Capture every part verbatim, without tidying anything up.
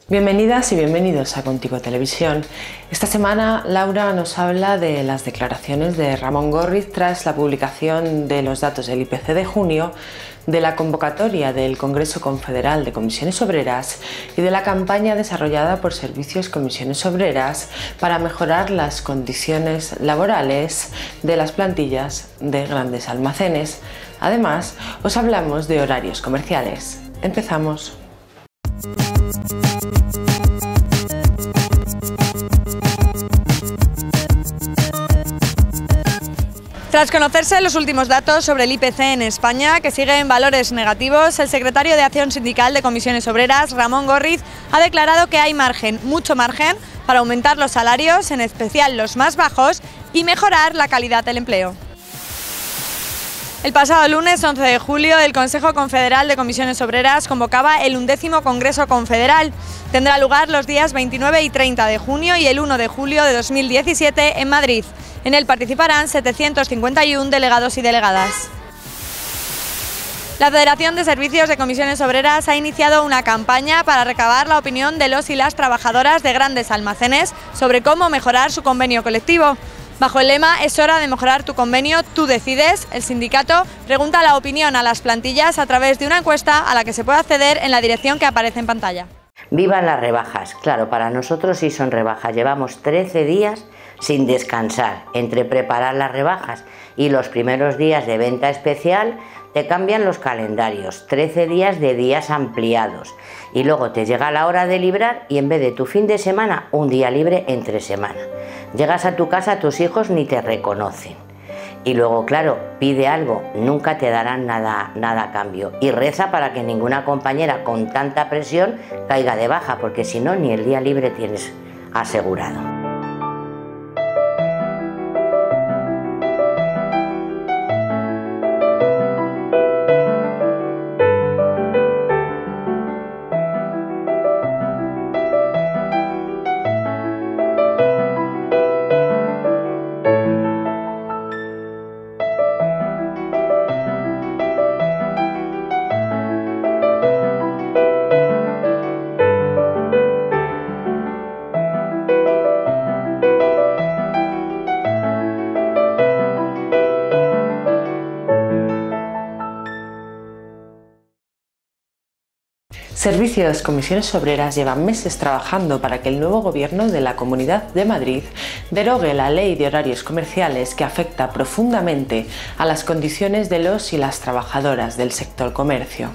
Bienvenidas y bienvenidos a Contigo Televisión. Esta semana Laura nos habla de las declaraciones de Ramón Górriz tras la publicación de los datos del I P C de junio, de la convocatoria del Congreso Confederal de Comisiones Obreras y de la campaña desarrollada por Servicios Comisiones Obreras para mejorar las condiciones laborales de las plantillas de grandes almacenes. Además, os hablamos de horarios comerciales. Empezamos. Tras conocerse los últimos datos sobre el I P C en España, que sigue en valores negativos, el secretario de Acción Sindical de Comisiones Obreras, Ramón Górriz, ha declarado que hay margen, mucho margen, para aumentar los salarios, en especial los más bajos, y mejorar la calidad del empleo. El pasado lunes once de julio, el Consejo Confederal de Comisiones Obreras convocaba el undécimo Congreso Confederal. Tendrá lugar los días veintinueve y treinta de junio y el uno de julio de dos mil diecisiete en Madrid. En él participarán setecientos cincuenta y uno delegados y delegadas. La Federación de Servicios de Comisiones Obreras ha iniciado una campaña para recabar la opinión de los y las trabajadoras de grandes almacenes sobre cómo mejorar su convenio colectivo. Bajo el lema "Es hora de mejorar tu convenio, tú decides", el sindicato pregunta la opinión a las plantillas a través de una encuesta a la que se puede acceder en la dirección que aparece en pantalla. Vivan las rebajas. Claro, para nosotros sí son rebajas. Llevamos trece días sin descansar. Entre preparar las rebajas y los primeros días de venta especial te cambian los calendarios. trece días de días ampliados. Y luego te llega la hora de librar y en vez de tu fin de semana, un día libre entre semana. Llegas a tu casa, tus hijos ni te reconocen. Y luego, claro, pide algo, nunca te darán nada, nada a cambio. Y reza para que ninguna compañera con tanta presión caiga de baja, porque si no, ni el día libre tienes asegurado. Servicios Comisiones Obreras llevan meses trabajando para que el nuevo gobierno de la Comunidad de Madrid derogue la ley de horarios comerciales que afecta profundamente a las condiciones de los y las trabajadoras del sector comercio.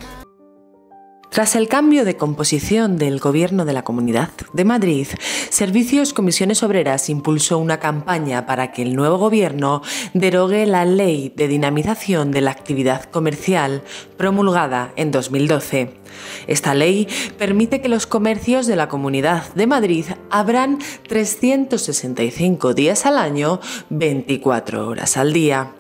Tras el cambio de composición del Gobierno de la Comunidad de Madrid, Servicios Comisiones Obreras impulsó una campaña para que el nuevo Gobierno derogue la Ley de Dinamización de la Actividad Comercial promulgada en dos mil doce. Esta ley permite que los comercios de la Comunidad de Madrid abran trescientos sesenta y cinco días al año, veinticuatro horas al día.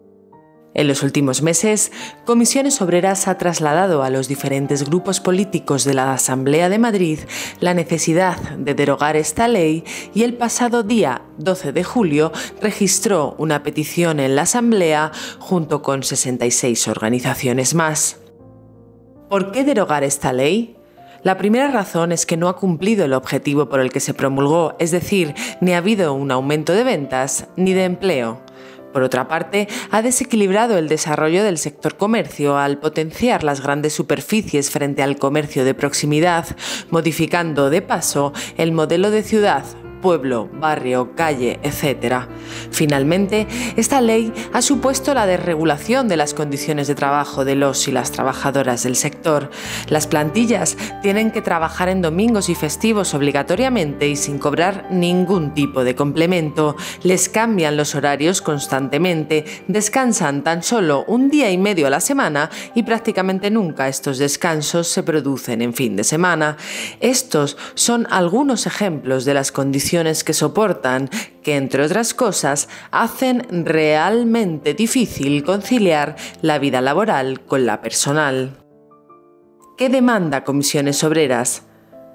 En los últimos meses, Comisiones Obreras ha trasladado a los diferentes grupos políticos de la Asamblea de Madrid la necesidad de derogar esta ley y el pasado día doce de julio registró una petición en la Asamblea junto con sesenta y seis organizaciones más. ¿Por qué derogar esta ley? La primera razón es que no ha cumplido el objetivo por el que se promulgó, es decir, ni ha habido un aumento de ventas ni de empleo. Por otra parte, ha desequilibrado el desarrollo del sector comercio al potenciar las grandes superficies frente al comercio de proximidad, modificando de paso el modelo de ciudad, pueblo, barrio, calle, etcétera. Finalmente, esta ley ha supuesto la desregulación de las condiciones de trabajo de los y las trabajadoras del sector. Las plantillas tienen que trabajar en domingos y festivos obligatoriamente y sin cobrar ningún tipo de complemento. Les cambian los horarios constantemente, descansan tan solo un día y medio a la semana y prácticamente nunca estos descansos se producen en fin de semana. Estos son algunos ejemplos de las condiciones que soportan, que entre otras cosas hacen realmente difícil conciliar la vida laboral con la personal. ¿Qué demanda Comisiones Obreras?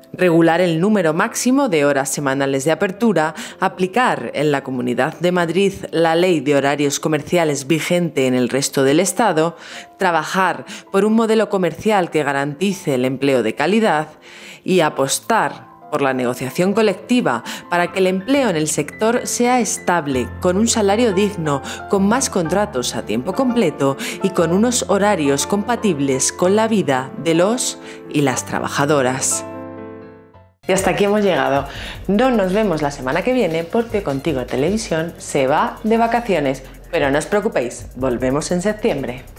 regular el número máximo de horas semanales de apertura, aplicar en la Comunidad de Madrid la ley de horarios comerciales vigente en el resto del Estado, trabajar por un modelo comercial que garantice el empleo de calidad y apostar por la negociación colectiva para que el empleo en el sector sea estable, con un salario digno, con más contratos a tiempo completo y con unos horarios compatibles con la vida de los y las trabajadoras. Y hasta aquí hemos llegado. No nos vemos la semana que viene porque Contigo Televisión se va de vacaciones, pero no os preocupéis, volvemos en septiembre.